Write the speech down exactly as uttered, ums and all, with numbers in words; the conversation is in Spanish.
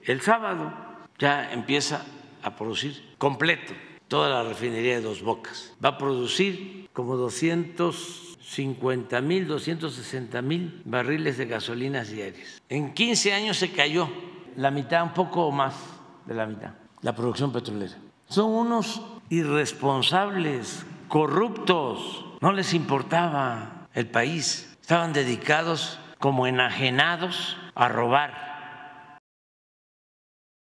El sábado ya empieza a producir completo toda la refinería de Dos Bocas. Va a producir como doscientos cincuenta mil, doscientos sesenta mil barriles de gasolinas diarias. En quince años se cayó la mitad, un poco más de la mitad, la producción petrolera. Son unos irresponsables, corruptos, no les importaba el país, estaban dedicados como enajenados a robar.